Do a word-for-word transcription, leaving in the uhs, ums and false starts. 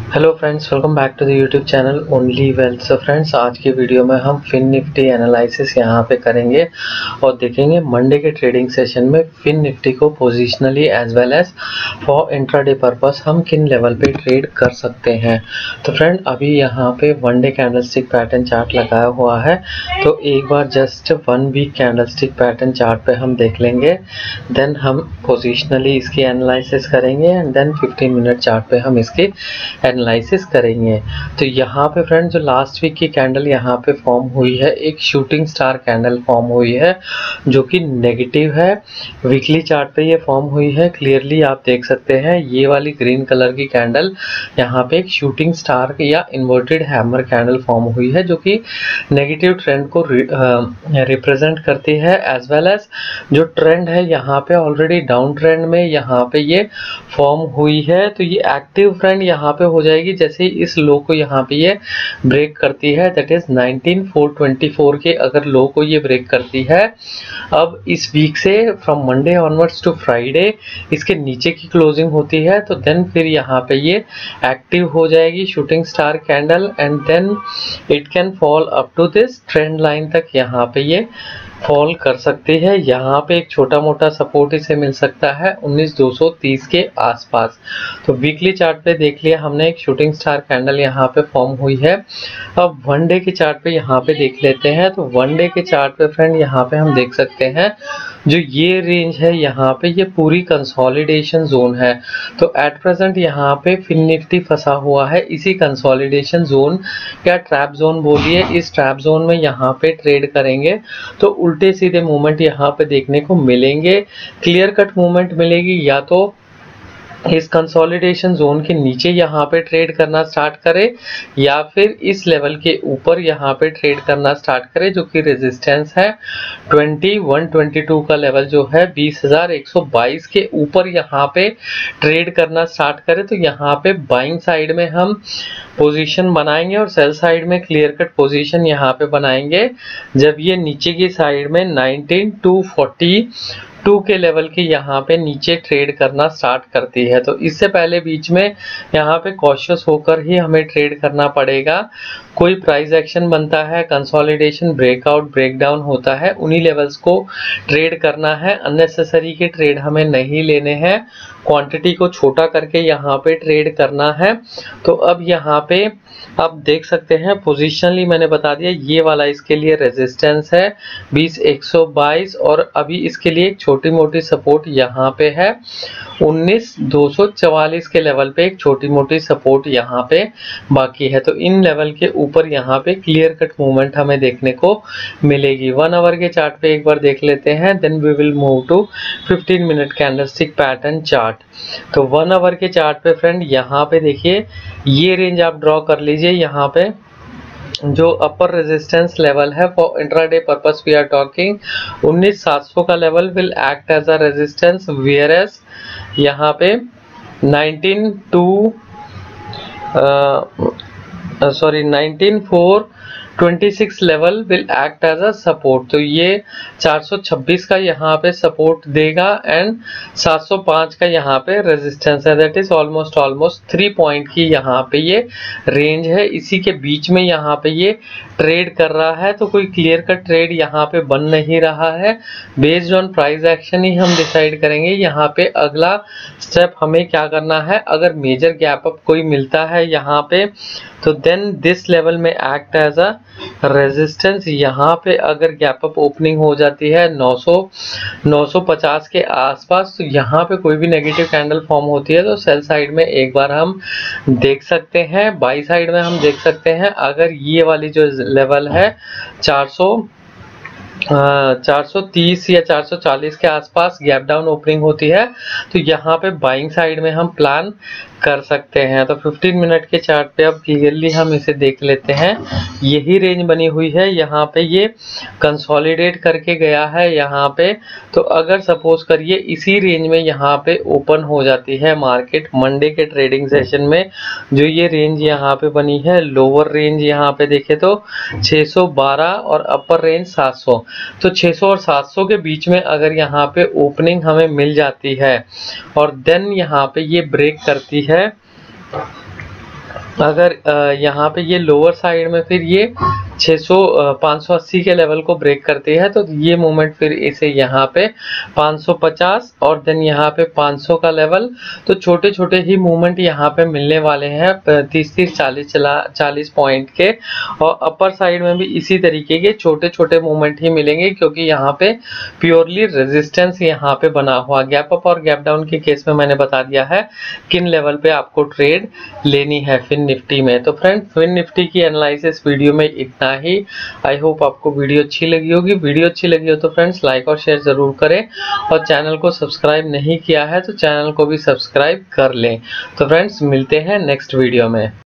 Hello friends, welcome back to the YouTube channel only wealth. So friends, आज की video में हम fin Nifty analysis यहाँ पे करेंगे और देखेंगे मंडे के ट्रेडिंग सेशन में फिन निफ्टी को positionally as well as for intraday purpose हम किन लेवल पे ट्रेड कर सकते हैं। तो फ्रेंड, अभी यहाँ पे one day candlestick pattern chart लगाया हुआ है, तो एक बार just one week candlestick pattern chart पे हम देख लेंगे, देन हम पोजिशनली इसकी एनालिसिस करेंगे and then fifteen minute chart पे हम इसकी एनालिसिस करेंगे। तो यहाँ पे फ्रेंड, जो लास्ट वीक की कैंडल यहाँ पे फॉर्म हुई है, एक शूटिंग स्टार कैंडल फॉर्म हुई है जो कि नेगेटिव है। वीकली चार्ट पे ये फॉर्म हुई है, क्लियरली आप देख सकते हैं। ये वाली ग्रीन कलर की कैंडल यहाँ पे एक शूटिंग स्टार या इन्वर्टेड हैमर कैंडल फॉर्म हुई है जो कि नेगेटिव ट्रेंड को रिप्रेजेंट करती है, एज वेल एज जो ट्रेंड है यहाँ पे ऑलरेडी डाउन ट्रेंड में यहाँ पे ये फॉर्म हुई है। तो ये एक्टिव ट्रेंड यहाँ पे हो जाएगी जैसे ही इस लो को यहाँ पे ये ब्रेक करती है, that is nineteen four twenty four के अगर लो को ये ब्रेक करती है। अब इस वीक से from Monday onwards to Friday इसके नीचे की क्लोजिंग होती है, तो देन फिर यहाँ पे ये एक्टिव हो जाएगी shooting star candle and then it can fall up to this trend line तक यहाँ पे ये फॉल कर सकती है। यहाँ पे एक छोटा मोटा सपोर्ट इसे मिल सकता है उन्नीस दो सौ तीस के आसपास। तो वीकली चार्ट पे देख लिया हमने, एक शूटिंग स्टार कैंडल यहाँ पे फॉर्म हुई है। अब वन डे के चार्ट पे यहाँ पे देख लेते हैं। तो वन डे के चार्ट पे फ्रेंड यहाँ पे हम देख सकते हैं जो ये रेंज है यहाँ पे ये पूरी कंसोलिडेशन जोन है। तो एट प्रेजेंट यहाँ पे फिन निफ्टी फंसा हुआ है इसी कंसोलिडेशन जोन या ट्रैप जोन बोलिए, इस ट्रैप जोन में यहाँ पे ट्रेड करेंगे तो उल्टे सीधे मूवमेंट यहाँ पे देखने को मिलेंगे। क्लियर कट मूवमेंट मिलेगी, या तो इस कंसोलिडेशन जोन के नीचे यहाँ पे ट्रेड करना स्टार्ट करे या फिर इस लेवल के ऊपर यहाँ पे ट्रेड करना स्टार्ट करे, जो कि रेजिस्टेंस है ट्वेंटी वन ट्वेंटी टू का लेवल जो है बीस हज़ार एक सौ बाईस के ऊपर यहाँ पे ट्रेड करना स्टार्ट करे। तो यहाँ पे बाइंग साइड में हम पोजीशन बनाएंगे और सेल साइड में क्लियर कट पोजीशन यहाँ पे बनाएंगे जब ये नीचे की साइड में नाइनटीन टू फोर्टी टू के लेवल के यहाँ पे नीचे ट्रेड करना स्टार्ट करती है। तो इससे पहले बीच में यहाँ पे कॉशियस होकर ही हमें ट्रेड करना पड़ेगा। कोई प्राइस एक्शन बनता है, कंसोलिडेशन ब्रेकआउट ब्रेकडाउन होता है, उन्हीं लेवल्स को ट्रेड करना है। अननेसेसरी के ट्रेड हमें नहीं लेने हैं, क्वांटिटी को छोटा करके यहाँ पे ट्रेड करना है। तो अब यहाँ पे आप देख सकते हैं पोजिशनली मैंने बता दिया, ये वाला इसके लिए रेजिस्टेंस है बीस एक सौ बाईस और अभी इसके लिए एक छोटी मोटी सपोर्ट यहाँ पे है उन्नीस दो सौ चवालीस के लेवल पे एक छोटी मोटी सपोर्ट यहाँ पे बाकी है। तो इन लेवल के ऊपर यहाँ पे क्लियर कट मूवमेंट हमें देखने को मिलेगी। वन आवर के चार्ट पे एक बार देख लेते हैं, then we will move to fifteen minute candlestick pattern chart. तो वन आवर के चार्ट पे फ्रेंड यहाँ पे देखिए, ये रेंज आप ड्रॉ कर लीजिए। यहाँ पे जो अपर रेजिस्टेंस लेवल है for intraday purpose we are talking उन्नीस सात सौ का level will act as a resistance, whereas यहाँ पे nineteen two sorry nineteen four twenty six level will act as a support. तो ये चार सौ छब्बीस का यहाँ पे सपोर्ट देगा एंड सात सौ पाँच का यहाँ पे रेजिस्टेंस है, that is almost almost three point की यहाँ पे ये रेंज है। इसी के बीच में यहाँ पे ये ट्रेड कर रहा है, तो कोई क्लियर कट ट्रेड यहाँ पे बन नहीं रहा है। बेस्ड ऑन प्राइस एक्शन ही हम डिसाइड करेंगे यहाँ पे अगला स्टेप हमें क्या करना है। अगर मेजर गैप अप कोई मिलता है यहाँ पे तो then this level may act as a resistance. यहाँ पे अगर गैप अप ओपनिंग हो जाती है नौ सौ नौ सौ पचास के आसपास, तो यहाँ पे कोई भी नेगेटिव कैंडल फॉर्म होती है तो सेल साइड में एक बार हम देख सकते हैं। बाई साइड में हम देख सकते हैं अगर ये वाली जो लेवल है चार सौ चार सौ तीस या चार सौ चालीस के आसपास गैप डाउन ओपनिंग होती है, तो यहाँ पे बाइंग साइड में हम प्लान कर सकते हैं। तो फिफ्टीन मिनट के चार्ट पे अब क्लियरली हम इसे देख लेते हैं। यही रेंज बनी हुई है, यहाँ पे ये कंसोलिडेट करके गया है यहाँ पे। तो अगर सपोज करिए इसी रेंज में यहाँ पे ओपन हो जाती है मार्केट मंडे के ट्रेडिंग सेशन में, जो ये रेंज यहाँ पे बनी है, लोअर रेंज यहाँ पे देखे तो छह सौ बारह और अपर रेंज सात सौ, तो छह सौ और सात सौ के बीच में अगर यहाँ पे ओपनिंग हमें मिल जाती है और देन यहाँ पे ये ब्रेक करती है अगर यहाँ पे ये लोअर साइड में फिर ये छह सौ पाँच सौ अस्सी के लेवल को ब्रेक करती है, तो ये मूवमेंट फिर इसे यहाँ पे पाँच सौ पचास और देन यहाँ पे पाँच सौ का लेवल, तो छोटे छोटे ही मूवमेंट यहाँ पे मिलने वाले हैं तीस तीस चालीस चला चालीस पॉइंट के। और अपर साइड में भी इसी तरीके के छोटे छोटे मूवमेंट ही मिलेंगे, क्योंकि यहाँ पे प्योरली रेजिस्टेंस यहाँ पे बना हुआ। गैप अप और गैप डाउन के केस में मैंने बता दिया है किन लेवल पे आपको ट्रेड लेनी है फिन निफ्टी में। तो फ्रेंड, फिन निफ्टी की एनालिसिस वीडियो में इतना ही। आई होप आपको वीडियो अच्छी लगी होगी। वीडियो अच्छी लगी हो तो फ्रेंड्स लाइक और शेयर जरूर करें, और चैनल को सब्सक्राइब नहीं किया है तो चैनल को भी सब्सक्राइब कर लें। तो फ्रेंड्स, मिलते हैं नेक्स्ट वीडियो में।